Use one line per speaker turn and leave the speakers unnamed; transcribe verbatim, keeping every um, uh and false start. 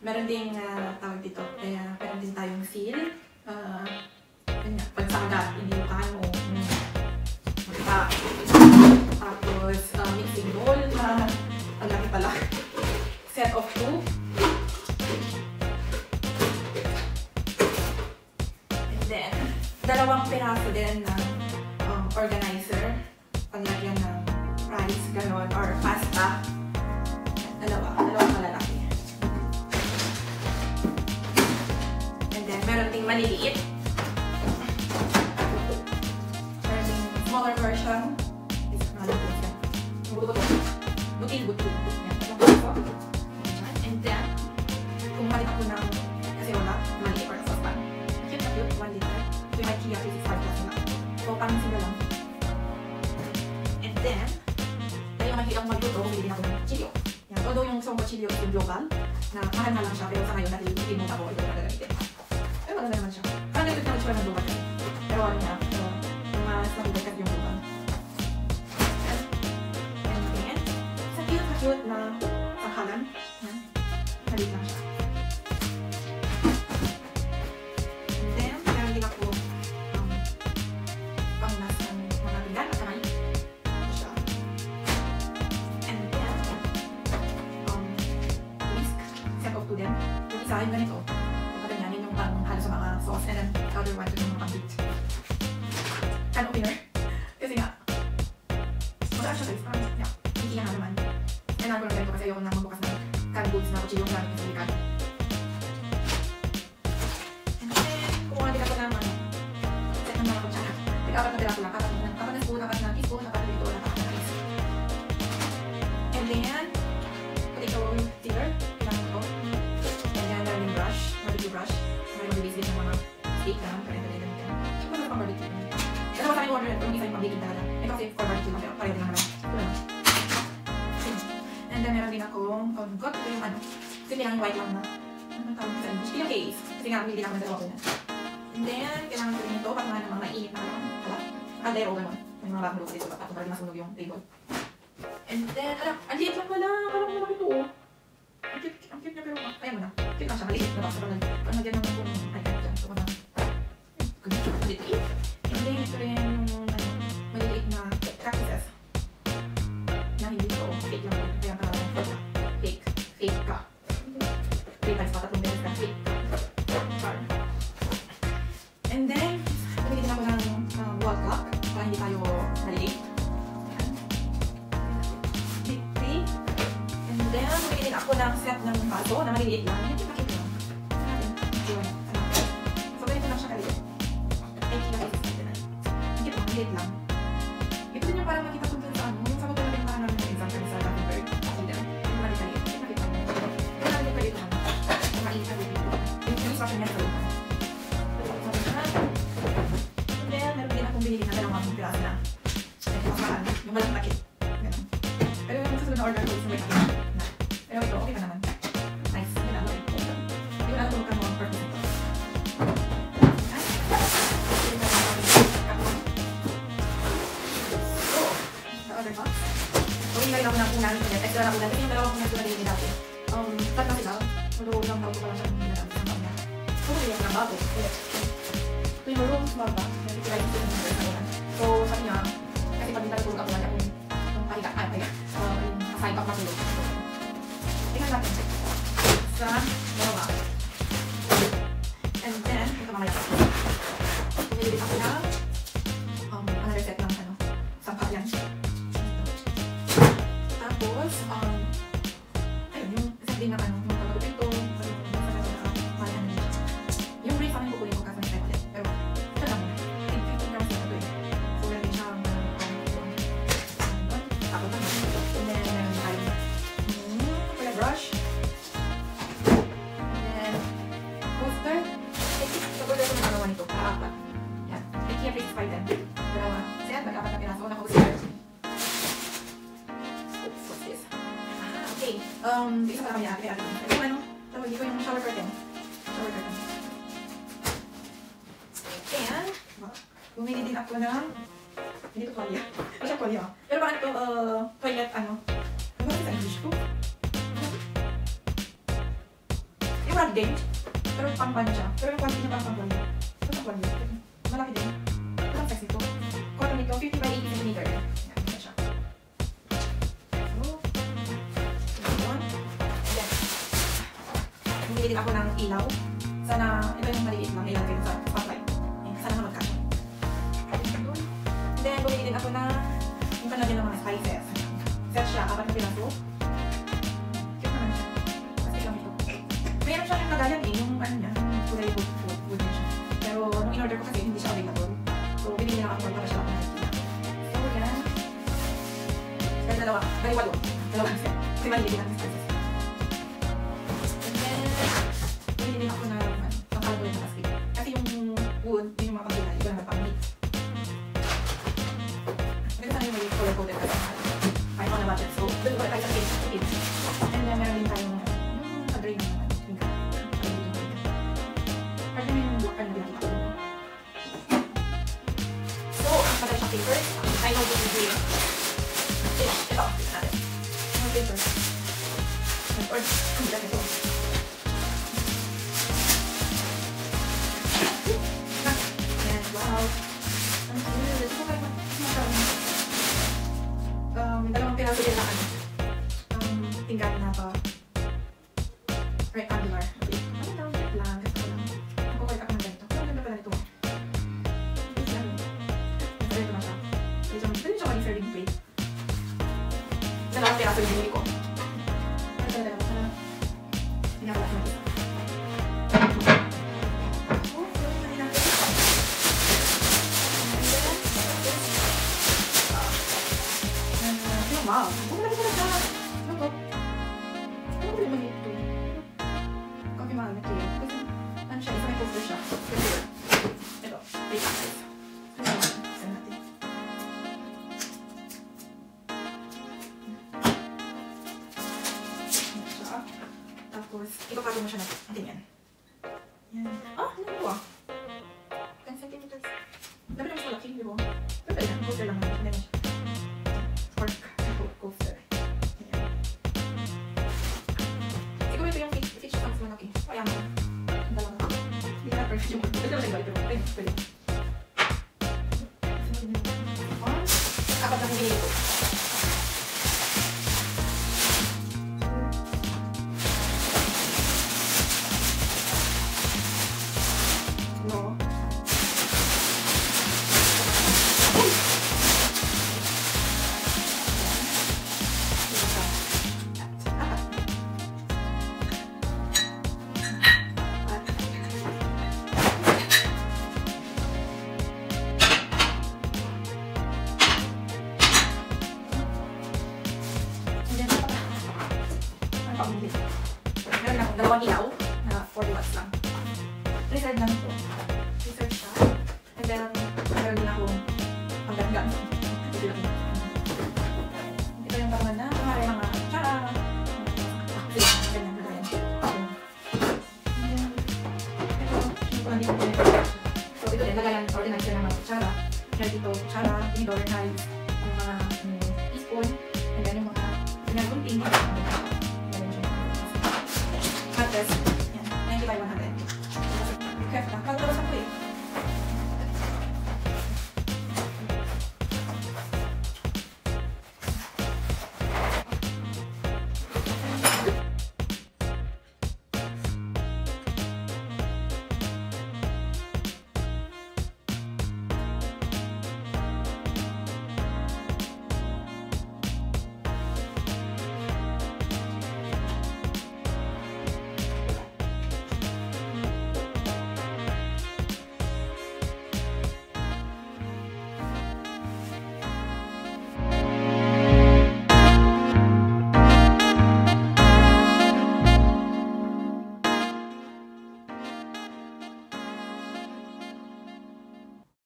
meron ding uh, tawag dito, kaya meron din tayong seal. Uh, yun nga, pagsagat, inilukan mo. Mm. Magpa. Tapos, uh, mixing bowl na, ang laki pala. Set of two. And then, dalawang piraso din ng um, organizer. Panglagyan ng rice, ganon, or pasta. Dalawa, dalawang malalaki. And then, meron ding maliliit. Meron ding smaller version. Is another version. Buto-buto. Butil-butil. And then, kung malit ako ng kaserola, maliit or saucepan. Cute na cute, one liter. So yung IKEA, fifty-five plus na. So, parang sila lang. And then, tayo makikita akong magluto, bumili din ako ng chilio. Yan. Although yung Songo chilio is yung global, na mahal na lang siya, pero sa ngayon, natin-ipunta ko, ito na gagamitin. Pero maganda naman siya. Parang nito na siya ng global. Pero ano niya, so, yung mas nakulikat yung global. And then, sa cute na cute na sanghalan. Yan. Malit lang siya. And then, meron din ako um, panglas ng mga pinggan at kamay. Ito siya. And then, um, whisk. Set of two din. Yung isa yung ganito. Yung paganyanin yung pang halo sa mga sauce. And then, the other one yung mga pang-heat. Can opener. Kasi nga, mataas siya guys. Parang, yeah. Hindi nga naman. Kailangan ko lang ganito kasi ayoko nang magbukas ng canned goods na kuchilyo ng gamit sa likan. And then, kumuha din ako ng ano, set ng mga kutsara. Tig-apat na piraso lang. Kapat ng kapat na spoon, kapat ng teaspoon, kapat na dito, kapat na rice. And then, potato peeler. Kailangan ko. And then, learning brush, barbecue brush. May mag-basic ng mga steak na, kaya ito din natin. So, ano pang barbecue? Dalawa sa akin order ito, isa yung pang-baking talaga. Ito kasi for barbecue lang, pero pareho din naman. Ito naman. And then, meron din akong um, got ito yung ano. Kasi hindi lang yung white lang na. Anong tawag sa English? Yung case. Kasi nga, hindi lang ako ng dalawa ko na. And then, kailangan ko rin ito para nga namang mainit na naman. Hala? Kaldero, gano'n. May mga bagong luto dito. At para di masunog yung table. And then, alam, ang liit lang pala. Alam mo malaki ito. Ang cute, ang cute niya pero, ayan mo na. Cute lang siya, maliit na ba? Parang nagyan naman kung ay kahit dyan. So, wala. Good. Maliit. And then, ito rin yung, ano, maliliit na cactuses. Na hindi ito, fake lang. Kaya parang fake. Fake ka. Fake ka. Patatlong beses ka. Fake ka. Sorry. And then, bumili din ako ng uh, wall clock para hindi tayo nalilate. Ayan. Big three. And then, bumili din ako ng set ng baso na maliliit lang. Hindi pakit lang. So, ganito lang siya kaliit. Ay, kinakaisip natin na. Hindi po, maliliit lang. Ito din yung parang makita ko dun sa ano. Yung sagot na rin parang namin yung example sa Latin bird. Kasi dyan. Yung maliit-maliit. Yung makita mo. Yung natin pwede ito naman. Yung mainit na dito. Yung instruction niya sa lupa. And then, meron din akong binili na dalawang piraso na. Yung walang takit. Ganun. Pero yung susunod na order ko is may takit na. Pero ito, okay pa naman. Nice. Ganun. Hindi ko na natulog ka mo ang purpose ito. Other box. Huwag nilagay ako ng unan. Extra na unan. Kasi yung dalawang unan ko na rin dati. Um, tat na sila. Matulog lang bago ko lang siya nilagay sa mga. So, hindi ako ng bago. Ito yung room small box. Hindi ko lang ito yung nilagay sa unan. So, sabi niya, kasi pag natulog ako na yung pahiga. Ah, pahiga. Aside pa matulog. Tingnan natin. Sa dalawa. And then, ito mamaya. Nilibit ako ng um, another set ng ano, sampah yan. Tapos, um, ayun, yung isa din na ano, yung pagkakulit ito, yung brief ang kukunin ko kasi may ulit. Pero, ito lang muna. fifteen grams na ito eh. So, meron din siyang tapos naman. And then, meron tayo pala brush. And then, coaster. Sa border ko na nagawa nito, para-apat. Yan. IKEA fifty-five din. Dalawa. Set, mag-apat na piraso. Naka-coaster. Okay, um, isa pala kami ate, ate. Ito yung ano, tawag dito yung shower curtain. Shower curtain. And, bumili din ako ng, hindi ito tuwalya. Hindi siya tuwalya. Pero bakit ito, uh, toilet, ano, ano ba sa English ko? brand din. Pero pang-pan siya. Pero yung quantity niya parang pang-pan. Ito pang-pan din. Malaki din. Ito ang size nito. Cotton nito, fifty by eighty centimeter. Yan, yan siya. So, yun. And then, bumili din ako ng ilaw. Sana, ito yung maliit lang. Ilalagay ko sa spotlight. Sana na magkasya. And then, bumili din ako na yung kanagin ng mga spices. Set siya, apat na piraso. Cute naman siya. Kasi lang ito. Mayroon siya yung lagayan eh, yung ano niya, yung kulay wood, wood, wood niya siya. Pero nung in-order ko kasi hindi siya available. So, binili lang ako para siya ako na IKEA. So, yan. Kaya dalawa, dahil walo. Dalawa ang set. Kasi malili lang yung spices. And then, bumili din ako na pangkalbo yung plastic. Kasi yung wood, yung mga pagkila, iba na pang-mix. Kasi sana yung may color-coded kasi ay on a budget. So, doon ko tayo sa case of it. And then, meron din tayong hmm, na-drain na naman. Pwede mo yung block ano din dito. So, ang padal siya paper. I know this is real. Ito, ito. Ito natin. Yung paper. Or, kung dito ito. Ayan, wow. Ang cute. Ito kayo magkakaroon. Um, dalawang piraso din na ano. Um, tinggan na pa. Rectangular. Okay. Ano daw? Wait lang. Ganito lang. Nakukulit ako ng ganito. Pero ang ganda pala nito. Ito lang. Ito na siya. Ito na siya maging serving plate. Dalawang piraso yung binili ko. Ito na dalawa. Sana. Hindi nga pala siya mag-isa. Oh, so, hindi natin. Wow! Huwag na pala siya! Ano to? Ano ko naman ito? Coffee mahal na clear. Kasi, ano siya? Isa may poster siya. Ito. Wait lang guys. Ano naman? Saan natin? Ano siya? Tapos, ipapalo mo siya natin yan. Yan. Ah! Ano ito ah? ten centimeters. Dapat na mas malaki, di ba? Pero pwede lang. Poster lang naman. Hindi naman siya. Cork. Coaster. Ayan. Siguro ito yung fish tanks malaki. Kaya mo. Ang dalawa. Hindi na perfect yung pwede naman siya pero pwede. Pwede. Apat na hindi ito. No. Meron akong dalawang ilaw na forty watts lang. Reserve lang ito.